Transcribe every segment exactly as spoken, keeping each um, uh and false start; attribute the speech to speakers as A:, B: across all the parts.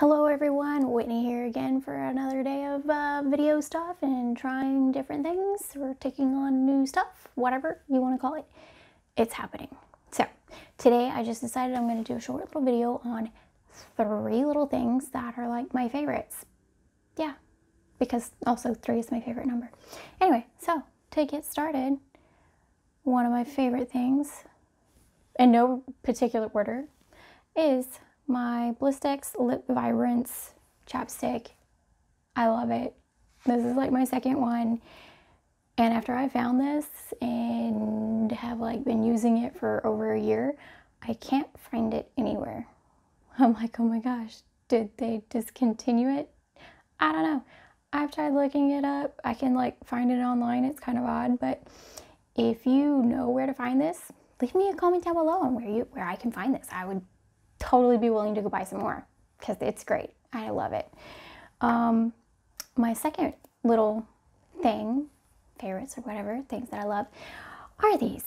A: Hello everyone, Whitney here again for another day of uh, video stuff and trying different things or taking on new stuff, whatever you want to call it. It's happening. So today I just decided I'm going to do a short little video on three little things that are like my favorites. Yeah, because also three is my favorite number. Anyway, so to get started, one of my favorite things, in no particular order, is my Blistex Lip Vibrance chapstick. I love it. This is like my second one, and after I found this and have like been using it for over a year, I can't find it anywhere. I'm like, oh my gosh, did they discontinue it? I don't know. I've tried looking it up. I can like find it online. It's kind of odd, but if you know where to find this, leave me a comment down below on where you where I can find this. I would totally be willing to go buy some more because it's great. I love it. Um, my second little thing, favorites or whatever, things that I love, are these.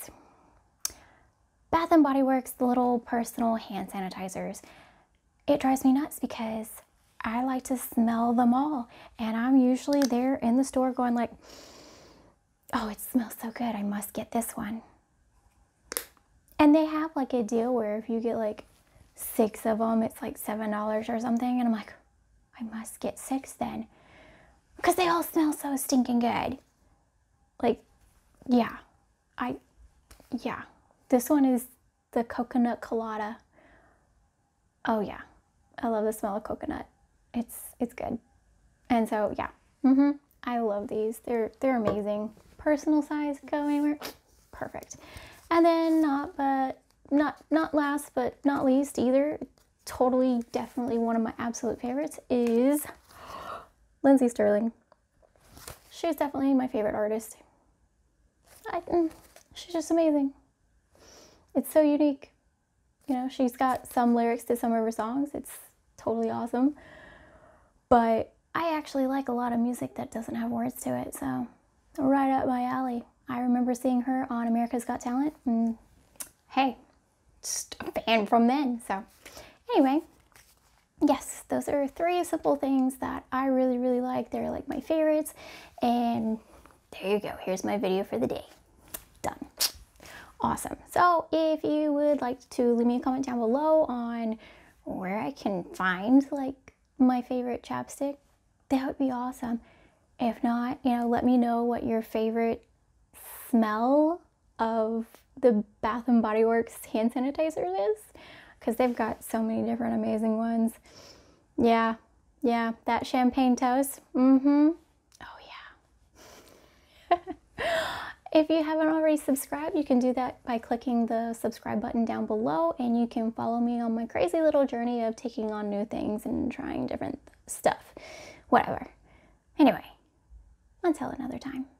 A: Bath and Body Works, the little personal hand sanitizers. It drives me nuts because I like to smell them all. And I'm usually there in the store going like, oh, it smells so good. I must get this one. And they have like a deal where if you get like six of them, it's like seven dollars or something. And I'm like, I must get six then. Because they all smell so stinking good. Like, yeah. I, yeah. This one is the coconut colada. Oh yeah. I love the smell of coconut. It's, it's good. And so, yeah. Mm-hmm. I love these. They're, they're amazing. Personal size, go anywhere. Perfect. And then not, but Not, not last but not least either, totally definitely one of my absolute favorites is Lindsey Stirling. She's definitely my favorite artist. I, she's just amazing. It's so unique. You know, she's got some lyrics to some of her songs. It's totally awesome. But I actually like a lot of music that doesn't have words to it, so right up my alley. I remember seeing her on America's Got Talent, and hey, just a fan from then. So anyway, yes, those are three simple things that I really, really like. They're like my favorites. And there you go. Here's my video for the day. Done. Awesome. So if you would like to leave me a comment down below on where I can find like my favorite chapstick, that would be awesome. If not, you know, let me know what your favorite smell of the Bath and Body Works hand sanitizers is, because they've got so many different amazing ones. Yeah, yeah, that champagne toast. Mm-hmm. Oh yeah. If you haven't already subscribed, you can do that by clicking the subscribe button down below, and you can follow me on my crazy little journey of taking on new things and trying different stuff. Whatever. Anyway, until another time.